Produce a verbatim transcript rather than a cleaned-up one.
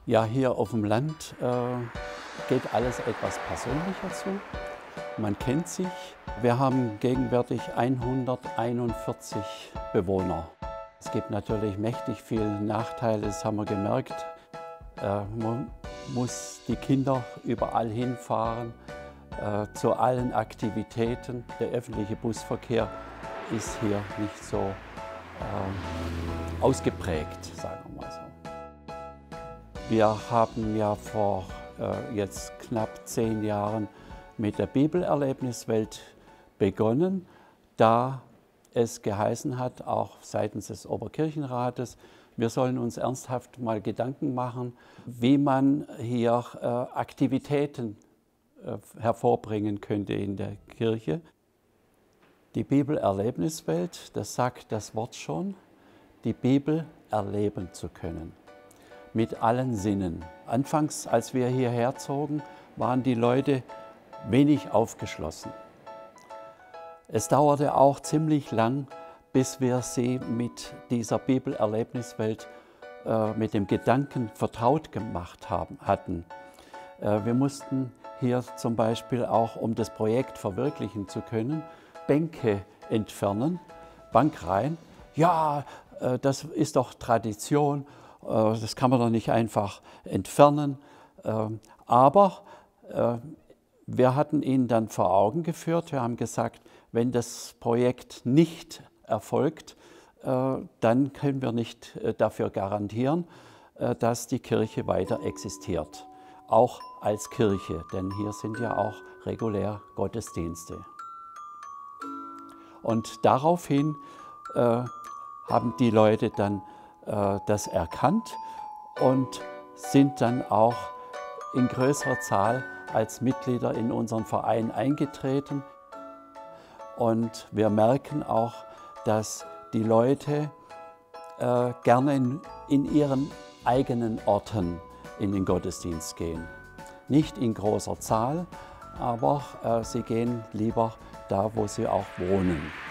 Ja, hier auf dem Land äh, geht alles etwas persönlicher zu. Man kennt sich. Wir haben gegenwärtig hunderteinundvierzig Bewohner. Es gibt natürlich mächtig viele Nachteile, das haben wir gemerkt. Äh, man muss die Kinder überall hinfahren, äh, zu allen Aktivitäten. Der öffentliche Busverkehr ist hier nicht so äh, ausgeprägt, sagen wir mal so. Wir haben ja vor äh, jetzt knapp zehn Jahren mit der Bibelerlebniswelt begonnen, da es geheißen hat, auch seitens des Oberkirchenrates, wir sollen uns ernsthaft mal Gedanken machen, wie man hier äh, Aktivitäten äh, hervorbringen könnte in der Kirche. Die Bibelerlebniswelt, das sagt das Wort schon, die Bibel erleben zu können. Mit allen Sinnen. Anfangs, als wir hierher zogen, waren die Leute wenig aufgeschlossen. Es dauerte auch ziemlich lang, bis wir sie mit dieser Bibelerlebniswelt, äh, mit dem Gedanken vertraut gemacht haben, hatten. Äh, wir mussten hier zum Beispiel auch, um das Projekt verwirklichen zu können, Bänke entfernen, Bankreihen. Ja, äh, das ist doch Tradition. Das kann man doch nicht einfach entfernen. Aber wir hatten ihnen dann vor Augen geführt, wir haben gesagt, wenn das Projekt nicht erfolgt, dann können wir nicht dafür garantieren, dass die Kirche weiter existiert. Auch als Kirche, denn hier sind ja auch regulär Gottesdienste. Und daraufhin haben die Leute dann das erkannt und sind dann auch in größerer Zahl als Mitglieder in unseren Verein eingetreten. Und wir merken auch, dass die Leute äh, gerne in, in ihren eigenen Orten in den Gottesdienst gehen. Nicht in großer Zahl, aber äh, sie gehen lieber da, wo sie auch wohnen.